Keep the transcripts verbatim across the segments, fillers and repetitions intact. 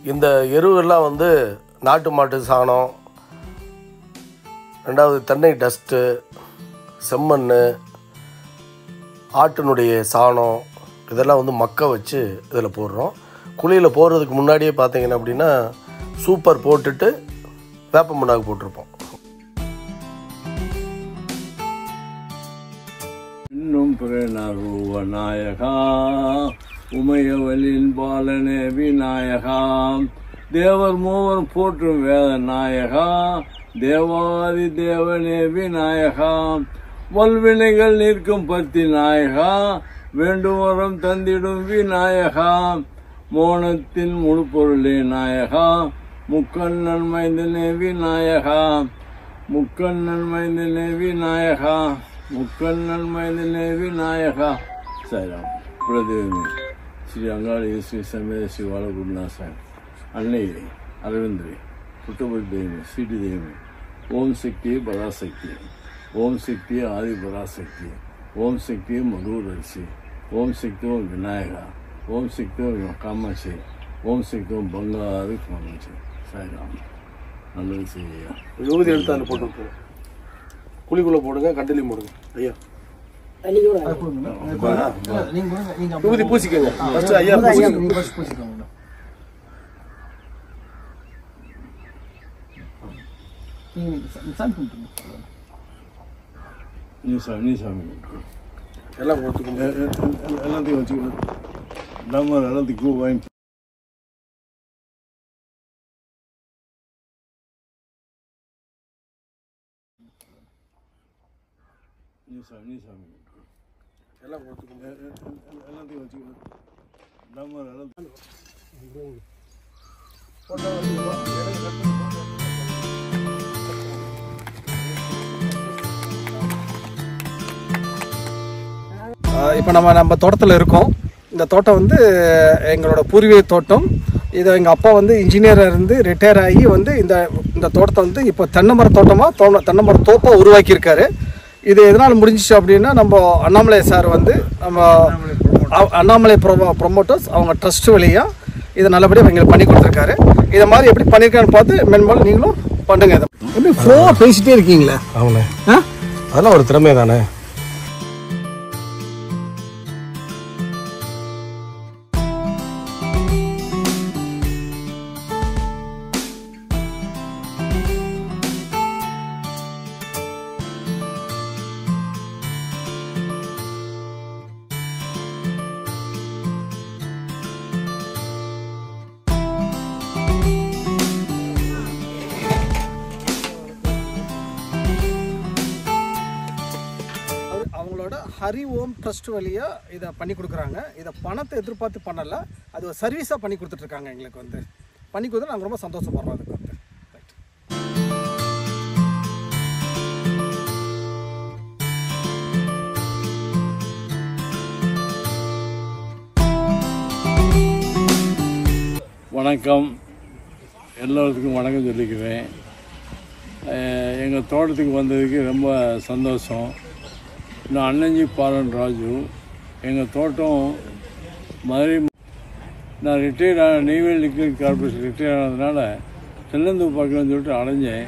இந்த எருவெல்லாம் வந்து நாட்டு மாட்டு சாணம், ரெண்டாவது தென்னை டஸ்ட்டு, செம்மண், ஆட்டினுடைய சாணம் இதெல்லாம் வந்து மக்க வச்சு இதில் போடுறோம். குழியில் போடுறதுக்கு முன்னாடியே பார்த்தீங்கன்னா அப்படின்னா சூப்பர் போட்டுட்டு வேப்ப மண்ணாக்கு போட்டிருப்போம். இன்னும் பிரணருவ நாயகா உமையவலின் பாலனே விநாயகா தேவர் மூவர் போற்றும் வேத நாயகா தேவாதி தேவனே விநாயகா வல்வினைகள் நிற்கும் பத்தி நாயகா வேண்டும் வரம் தந்திடும் விநாயகா மோனத்தின் முழு பொருளே நாயகா முக்கண்ணன் மைந்தனே விநாயகா முக்கண்ணன் மைந்தனே விநாயகா முக்கண்ணன் மைந்தனே விநாயகா. சாய்ராம். குலதெய்வமே ஸ்ரீ அங்காளி ஸ்ரீ சமேத ஸ்ரீ வாழகுருநாசன் அன்னை அரவிந்தரி புட்டபதி தெய்வமே ஸ்ரீடி தெய்வமே ஓம் சக்தி பராசக்தி ஓம் சக்தி ஆதி பராசக்தி ஓம் சக்தி மதுரரிசி ஓம் சக்தி ஓம் விநாயகா ஓம் சக்தி ஓம் காமாட்சி ஓம் சக்தி ஓம் பங்காரு காமாட்சி. சாய்ராம். நல்லது செய்யா. யோகதி எடுத்து அதில் போட்டு குழிக்குள்ளே போடுங்க, கண்டிலையும் போடுங்க. ஐயா யோகதி பூசிக்கங்க. ஃபர்ஸ்ட் ஐயா பூசிக்கோங்க. நீ சாமி நீ சாமி எல்லாம் கொடுத்துக்கோங்க. எல்லாத்தையும் வச்சுக்கணும். நம்ம எல்லாத்துக்கும் வாங்கி நீ சாமி நீ சாமி எல்லாம் கொடுத்துக்கோங்க. எல்லாத்தையும் வச்சுக்கணும். நம்ம எல்லாத்தையும் இப்போ நம்ம நம்ம தோட்டத்தில் இருக்கோம். இந்த தோட்டம் வந்து எங்களோட பூர்வீக தோட்டம். இதை எங்கள் அப்பா வந்து இன்ஜினியராக இருந்து ரிட்டையர் ஆகி வந்து இந்த இந்த தோட்டத்தை வந்து இப்போ தென்னை மர தோட்டமாக தோ தென்னை மர தோப்பாக உருவாக்கியிருக்காரு. இது எதனால் முடிஞ்சிச்சு அப்படின்னா, நம்ம அண்ணாமலை சார் வந்து நம்ம அண்ணாமலை ப்ரொமோ ப்ரொமோட்டர்ஸ் அவங்க ட்ரஸ்ட் வழியாக இதை நல்லபடியாக எங்களுக்கு பண்ணி கொடுத்துருக்காரு. இதை மாதிரி எப்படி பண்ணியிருக்கான்னு பார்த்து மென்பால் நீங்களும் பண்ணுங்க. இதை எப்படி ஃப்ளோவாக பேசிகிட்டே இருக்கீங்களே? அவனே அதெல்லாம் ஒரு திறமை தானே. அவங்களோட ஹரி ஓம் ட்ரஸ்ட் வழியாக இதை பண்ணி கொடுக்குறாங்க. இதை பணத்தை எதிர்பார்த்து பண்ணலை, அது ஒரு சர்வீஸாக பண்ணி கொடுத்துட்ருக்காங்க. எங்களுக்கு வந்து பண்ணி கொடுத்து நாங்கள் ரொம்ப சந்தோஷப்படுறோம். அதுக்கு வந்து வணக்கம். எல்லோருக்கும் வணக்கம் சொல்லிக்குவேன். எங்கள் தோட்டத்துக்கு வந்ததுக்கு ரொம்ப சந்தோஷம். நான் அண்ணஞ்சி பாலன் ராஜு. எங்கள் தோட்டம் மதுரை. நான் ரிட்டையர்ட் ஆன நெய்வேலி லிக்விட் கார்பரேஷன் ரிட்டையர் ஆனதுனால தென்னந்தூர் பார்க்கணும்னு சொல்லிட்டு அலைஞ்சேன்.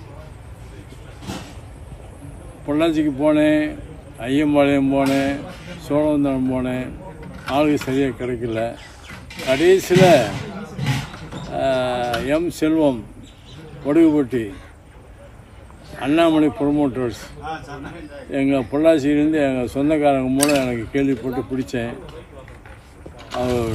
பொள்ளாச்சிக்கு போனேன், ஐயம்பாளையம் போனேன், சோழவந்தானம் போனேன். ஆளுக்கு சரியாக கிடைக்கல. கடைசியில் எம் செல்வம் ஒடுகுப்பட்டி அண்ணாமலை ப்ரொமோட்டர்ஸ் எங்கள் பொள்ளாச்சியிலேருந்து எங்கள் சொந்தக்காரங்க மூலம் எனக்கு கேள்விப்பட்டு பிடிச்சேன். அவர்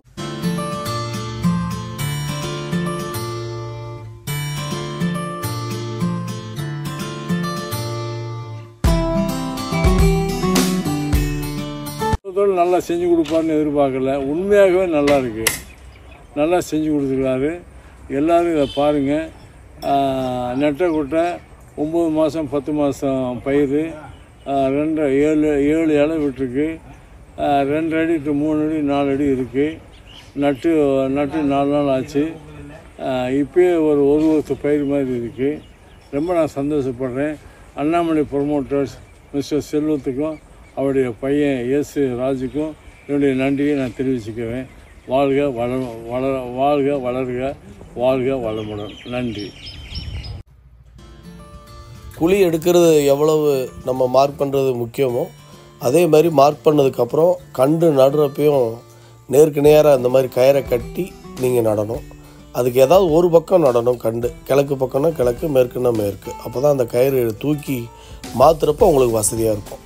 நல்லா செஞ்சு கொடுப்பாருன்னு எதிர்பார்க்கல. உண்மையாகவே நல்லா இருக்குது. நல்லா செஞ்சு கொடுத்துருக்காரு. எல்லோரும் இதை பாருங்கள். நெட்டை குட்டை ஒம்பது மாதம் பத்து மாதம் பயிர் ரெண்டு ஏழு ஏழு இலை விட்டுருக்கு. ரெண்டு அடி டு மூணு அடி நாலு அடி இருக்குது. நட்டு நட்டு நாலு நாள் ஆச்சு. இப்போயே ஒரு ஒரு வருஷத்து பயிர் மாதிரி இருக்குது. ரொம்ப நான் சந்தோஷப்படுறேன். அண்ணாமலை ப்ரொமோட்டர்ஸ் மிஸ்டர் செல்வத்துக்கும் அவருடைய பையன் எஸ் ராஜுக்கும் என்னுடைய நன்றியை நான் தெரிவிச்சுக்குவேன். வாழ்க வள வள வாழ்க வளர்க வாழ்க வளமுடன். நன்றி. குழி எடுக்கிறது எவ்வளவு நம்ம மார்க் பண்ணுறது முக்கியமோ அதே மாதிரி மார்க் பண்ணதுக்கப்புறம் கண்டு நடுறப்பையும் நேருக்கு நேராக இந்த மாதிரி கயிறை கட்டி நீங்கள் நடணும். அதுக்கு ஏதாவது ஒரு பக்கம் நடணும். கண்டு கிழக்கு பக்கம்னா கிழக்கு, மேற்குன்னா மேற்கு. அப்போ தான் அந்த கயிறு தூக்கி மாற்றுறப்போ உங்களுக்கு வசதியாக இருக்கும்.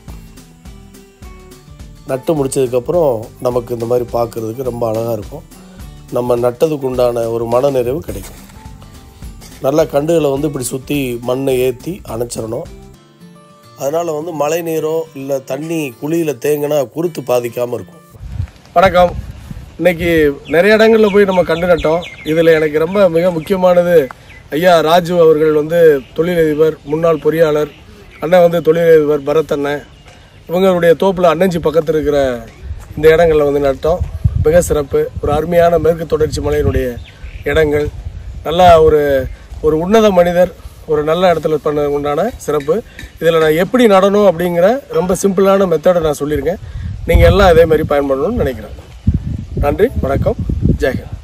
நட்டு முடித்ததுக்கப்புறம் நமக்கு இந்த மாதிரி பார்க்குறதுக்கு ரொம்ப அழகாக இருக்கும். நம்ம நட்டதுக்கு உண்டான ஒரு மனநிறைவு கிடைக்கும். நல்லா கண்டுகளை வந்து இப்படி சுற்றி மண்ணை ஏற்றி அணைச்சிடணும். அதனால் வந்து மழை நீரோ இல்லை தண்ணி குழியில் தேங்கினா குருத்து பாதிக்காமல் இருக்கும். வணக்கம். இன்றைக்கி நிறைய இடங்களில் போய் நம்ம கண்டு நட்டோம். இதில் எனக்கு ரொம்ப மிக முக்கியமானது ஐயா ராஜு அவர்கள் வந்து தொழிலதிபர், முன்னாள் பொறியாளர். அண்ணன் வந்து தொழிலதிபர் பரத் அண்ணன். இவங்களுடைய தோப்பில் அன்னஞ்சி பக்கத்தில் இருக்கிற இந்த இடங்களில் வந்து நட்டோம். மிக சிறப்பு. ஒரு அருமையான மேற்கு தொடர்ச்சி மலையினுடைய இடங்கள். நல்லா ஒரு ஒரு உன்னத மனிதர் ஒரு நல்ல இடத்துல பண்ண உண்டான சிறப்பு. இதில் நான் எப்படி நடணும் அப்படிங்கிற ரொம்ப சிம்பிளான மெத்தடை நான் சொல்லியிருக்கேன். நீங்கள் எல்லாம் அதே மாதிரி பயன்படணும்னு நினைக்கிறேன். நன்றி, வணக்கம், ஜெய்ஹிந்த்.